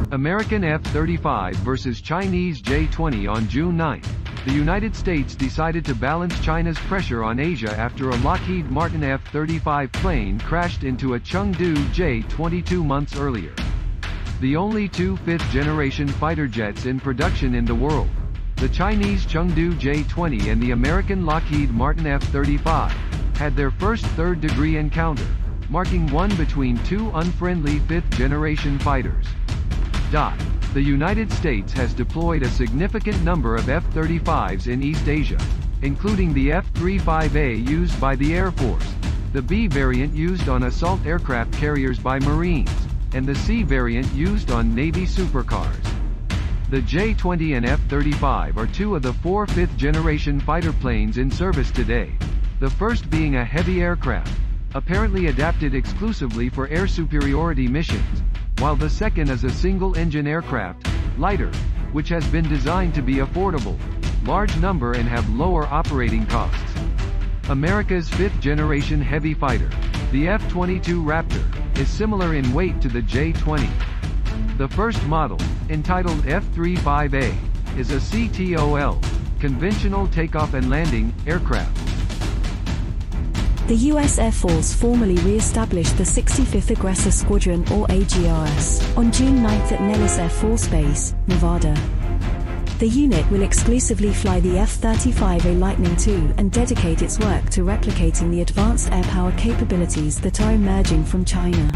American F-35 versus Chinese J-20. On June 9, the United States decided to balance China's pressure on Asia after a Lockheed Martin F-35 plane crashed into a Chengdu J-20 2 months earlier. The only two fifth-generation fighter jets in production in the world, the Chinese Chengdu J-20 and the American Lockheed Martin F-35, had their first third-degree encounter, marking one between two unfriendly fifth-generation fighters. The United States has deployed a significant number of F-35s in East Asia, including the F-35A used by the Air Force, the B variant used on assault aircraft carriers by Marines, and the C variant used on Navy supercars. The J-20 and F-35 are two of the four fifth-generation fighter planes in service today, the first being a heavy aircraft, apparently adapted exclusively for air superiority missions, while the second is a single-engine aircraft, lighter, which has been designed to be affordable, large number and have lower operating costs. America's fifth-generation heavy fighter, the F-22 Raptor, is similar in weight to the J-20. The first model, entitled F-35A, is a CTOL, conventional takeoff and landing, aircraft. The U.S. Air Force formally re-established the 65th Aggressor Squadron, or 𝐼-𝟑𝟓, on June 9 at Nellis Air Force Base, Nevada. The unit will exclusively fly the F-35A Lightning II and dedicate its work to replicating the advanced air power capabilities that are emerging from China.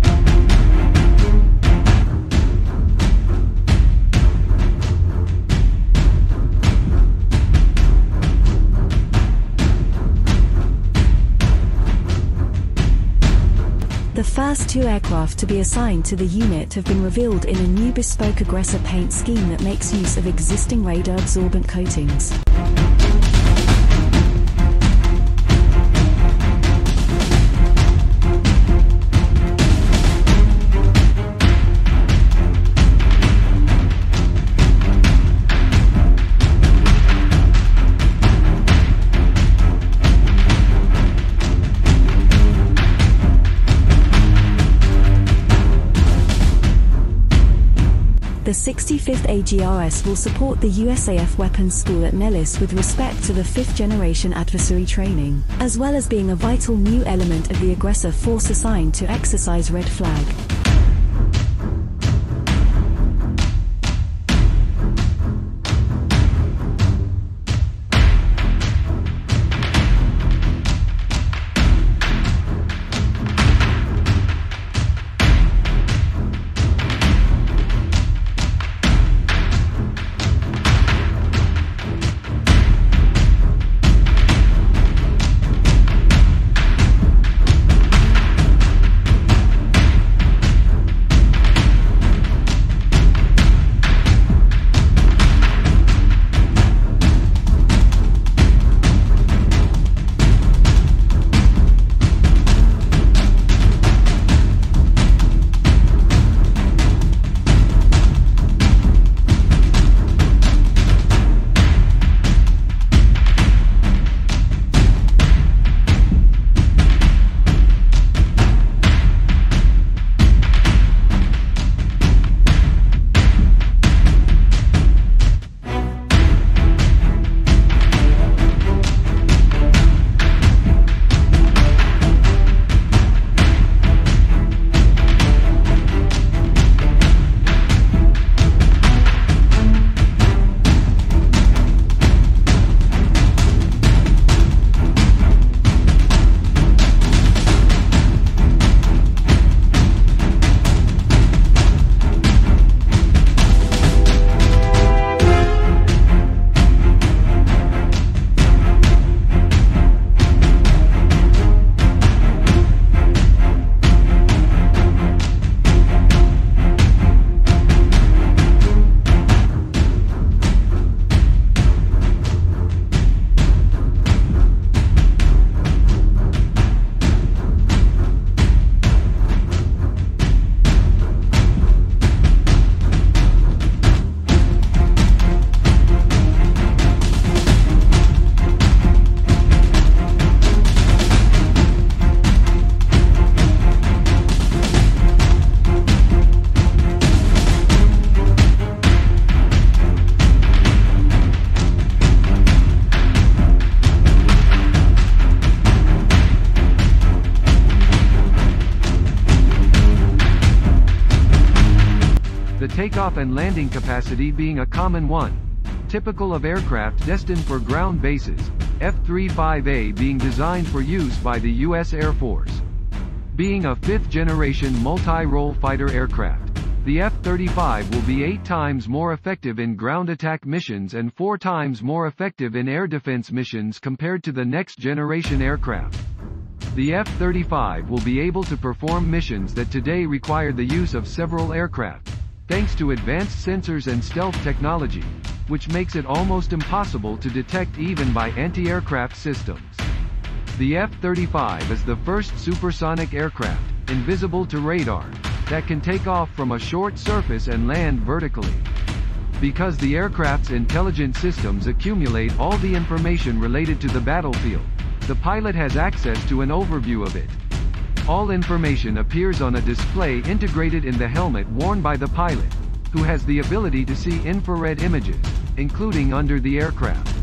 The first two aircraft to be assigned to the unit have been revealed in a new bespoke aggressor paint scheme that makes use of existing radar-absorbent coatings. The 65th 𝐼-𝟑𝟓 will support the USAF Weapons School at Nellis with respect to the fifth-generation adversary training, as well as being a vital new element of the aggressor force assigned to exercise Red Flag. takeoff and landing capacity being a common one, typical of aircraft destined for ground bases, F-35A being designed for use by the U.S. Air Force. Being a fifth-generation multi-role fighter aircraft, the F-35 will be 8 times more effective in ground attack missions and 4 times more effective in air defense missions compared to the next-generation aircraft. The F-35 will be able to perform missions that today require the use of several aircraft, thanks to advanced sensors and stealth technology, which makes it almost impossible to detect even by anti-aircraft systems. The F-35 is the first supersonic aircraft, invisible to radar, that can take off from a short surface and land vertically. Because the aircraft's intelligent systems accumulate all the information related to the battlefield, the pilot has access to an overview of it. All information appears on a display integrated in the helmet worn by the pilot, who has the ability to see infrared images, including under the aircraft.